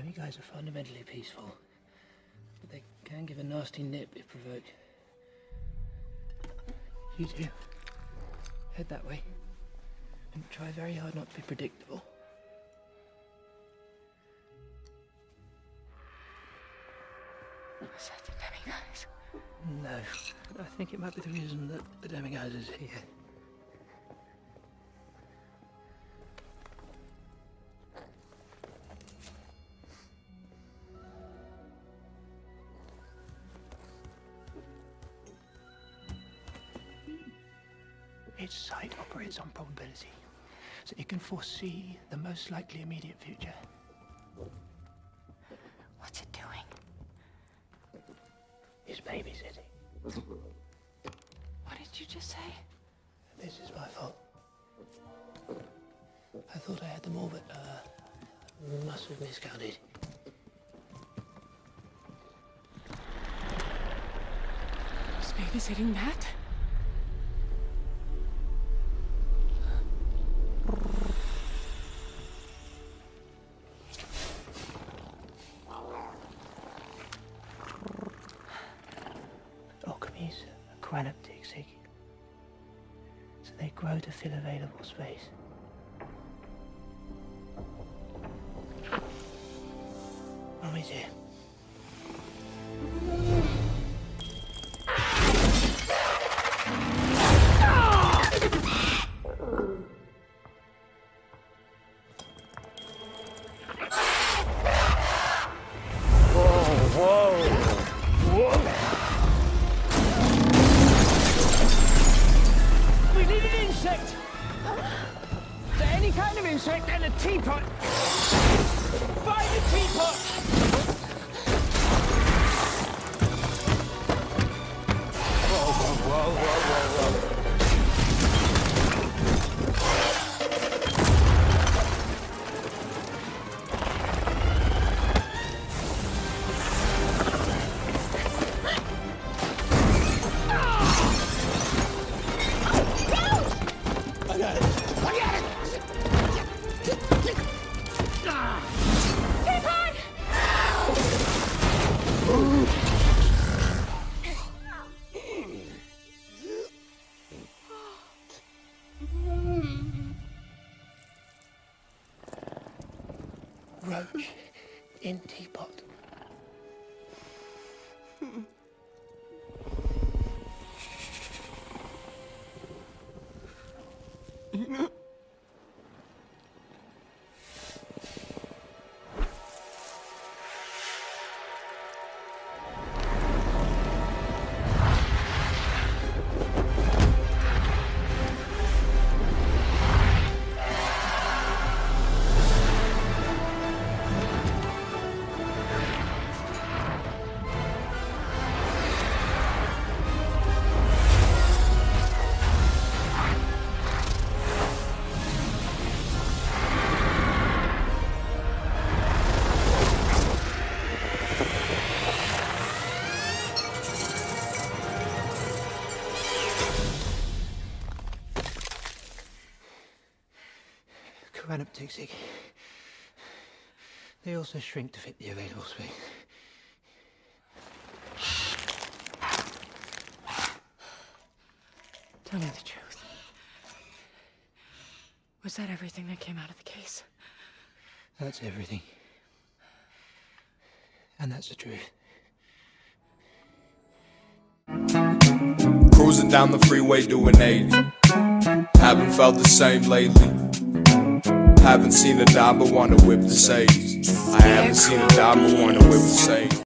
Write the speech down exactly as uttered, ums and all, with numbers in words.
Guys are fundamentally peaceful, but they can give a nasty nip if provoked. You two, head that way, and try very hard not to be predictable. Is that the demiguise? No, but I think it might be the reason that the demiguise is here. Its sight operates on probability, so it can foresee the most likely immediate future. What's it doing? It's babysitting. What did you just say? This is my fault. I thought I had them all, but, uh, must have miscounted. Is babysitting that? Occamys are cranoptic, so they grow to fill available space. Mommy's here. Any kind of insect and a teapot. Find a teapot. Whoa, whoa, whoa, whoa, whoa, whoa. I got it. I got it. Roach in teapot. Cranoptic. They also shrink to fit the available space. Tell me the truth. Was that everything that came out of the case? That's everything. And that's the truth. Cruising down the freeway doing eighty. Haven't felt the same lately. Haven't seen a dime but wanna whip the sage. I haven't seen a dime but wanna whip the sage.